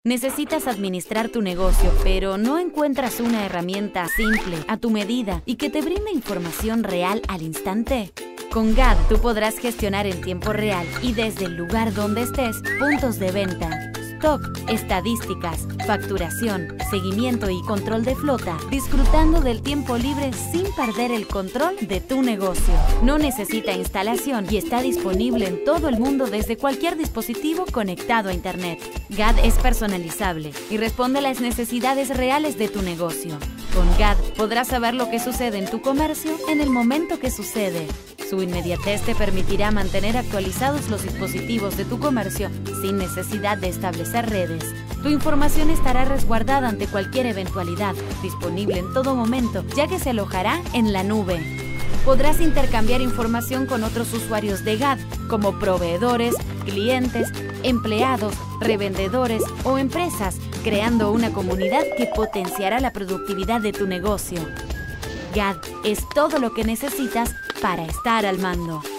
Necesitas administrar tu negocio, pero no encuentras una herramienta simple, a tu medida y que te brinde información real al instante. Con GAD tú podrás gestionar en tiempo real y desde el lugar donde estés, puntos de venta, stock, estadísticas, facturación, seguimiento y control de flota, disfrutando del tiempo libre sin perder el control de tu negocio. No necesita instalación y está disponible en todo el mundo desde cualquier dispositivo conectado a Internet. GAD es personalizable y responde a las necesidades reales de tu negocio. Con GAD podrás saber lo que sucede en tu comercio en el momento que sucede. Su inmediatez te permitirá mantener actualizados los dispositivos de tu comercio sin necesidad de establecer redes. Tu información estará resguardada ante cualquier eventualidad, disponible en todo momento, ya que se alojará en la nube. Podrás intercambiar información con otros usuarios de GAD, como proveedores, clientes, empleados, revendedores o empresas, creando una comunidad que potenciará la productividad de tu negocio. GAD es todo lo que necesitas para estar al mando.